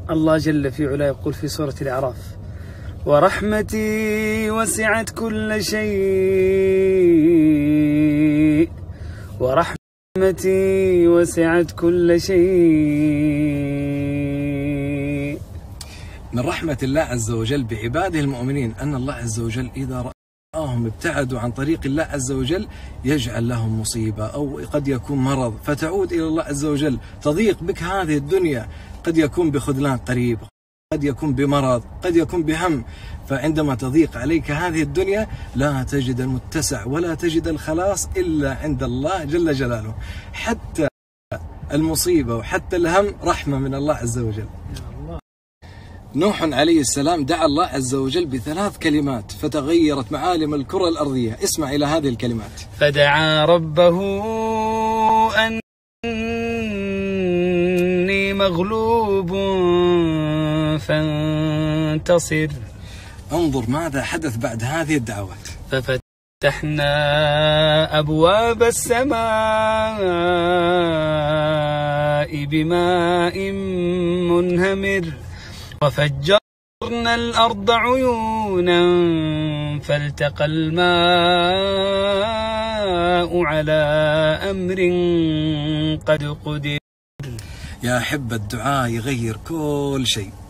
الله جل في علاه يقول في سورة الأعراف: ورحمتي وسعت كل شيء، ورحمتي وسعت كل شيء. من رحمة الله عز وجل بعباده المؤمنين أن الله عز وجل إذا رآهم ابتعدوا عن طريق الله عز وجل يجعل لهم مصيبة أو قد يكون مرض، فتعود إلى الله عز وجل. تضيق بك هذه الدنيا، قد يكون بخذلان قريب، قد يكون بمرض، قد يكون بهم. فعندما تضيق عليك هذه الدنيا لا تجد المتسع ولا تجد الخلاص إلا عند الله جل جلاله. حتى المصيبة وحتى الهم رحمة من الله عز وجل. نوح عليه السلام دعا الله عز وجل بثلاث كلمات فتغيرت معالم الكرة الأرضية. اسمع إلى هذه الكلمات: فدعا ربه أني مغلوب فانتصر. انظر ماذا حدث بعد هذه الدعوات: ففتحنا أبواب السماء بماء منهمر وفجرنا الأرض عيونا فالتقى الماء على أمر قد قدر. يا أحب، الدعاء يغير كل شيء.